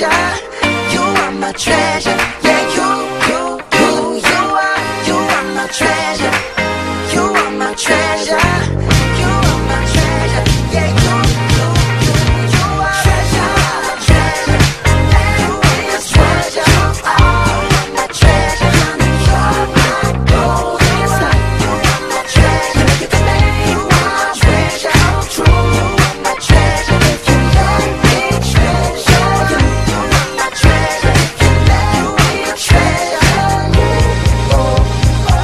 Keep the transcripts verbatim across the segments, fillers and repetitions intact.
treasure. You are my treasure. Yeah, you, you, you, you are, you are my treasure. You are my treasure. You are my treasure. Yeah, you, you, you, you are treasure, treasure. You are my treasure. You are my treasure. Honey, you're my golden star. You are my treasure. You can make my treasure come true. You are my treasure. If you let me treasure you, you are my treasure. If you let me treasure you, oh, oh.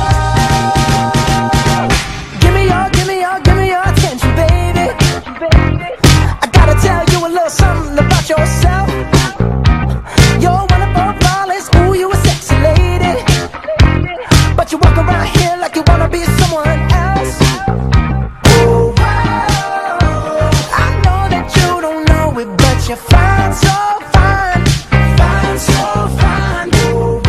Give me your, give me your, give me your attention, baby. I gotta tell you a little something about yourself. You're wonderful, flawless, ooh, you a sexy lady. But you walk around here like you wanna be someone else. Ooh, I know that you don't know it, but you're fine, so fine, fine, so fine. Ooh,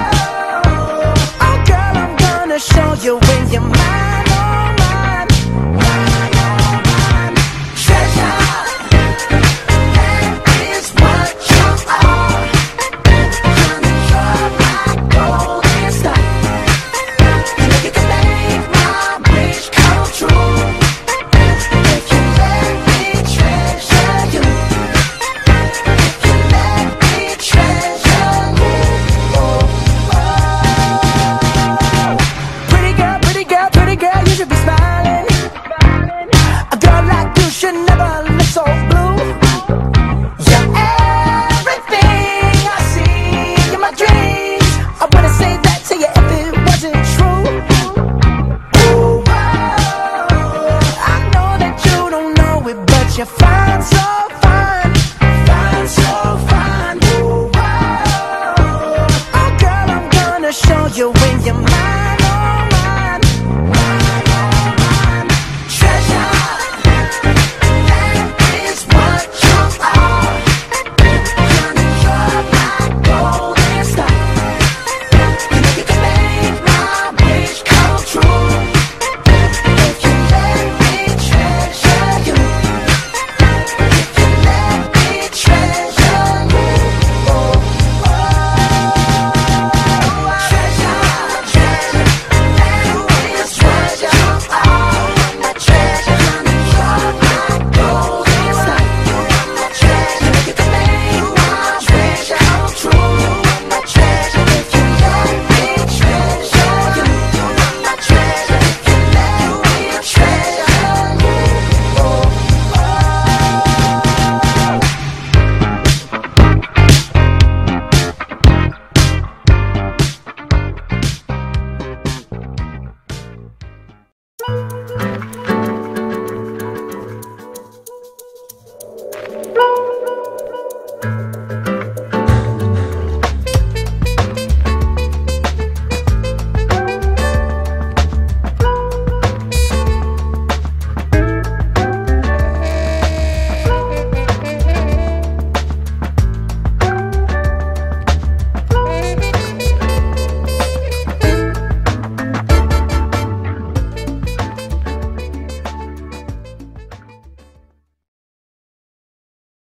oh girl, I'm gonna show you when you're mine, oh mine, mine, oh mine. Treasure, that is what you are. Honey, you're my golden star. And if you can make my wish come true, if you let me treasure you, if you let me treasure you, oh, oh. Pretty girl, pretty girl, pretty girl, you should be smiling. A girl like you should never look so blue. You're everything I see in my dreams. I wouldn't say that to you if it wasn't true. Ooh, I know that you don't know it, but you're fine, so fine, fine, so fine. Ooh, oh girl, I'm gonna show you when you're mine, oh mine, mine, oh mine. Treasure, that is what you are. Honey, you're my golden star. And if you can make my wish come true, if you let me treasure you, if you let me treasure you, oh, oh. Treasure, treasure, that is what you are. My treasure, honey, you're my golden star. You are my treasure. If you can make my treasure come true, you are my treasure. If you let me treasure you, you are my treasure. If you let me treasure you, oh, oh.